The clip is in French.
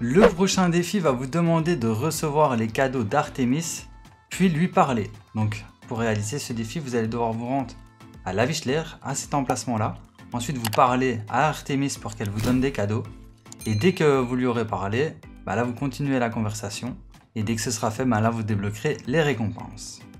Le prochain défi va vous demander de recevoir les cadeaux d'Artemis, puis lui parler. Donc pour réaliser ce défi, vous allez devoir vous rendre à la Wichler, à cet emplacement-là. Ensuite, vous parlez à Artemis pour qu'elle vous donne des cadeaux. Et dès que vous lui aurez parlé, là vous continuez la conversation. Et dès que ce sera fait, là vous débloquerez les récompenses.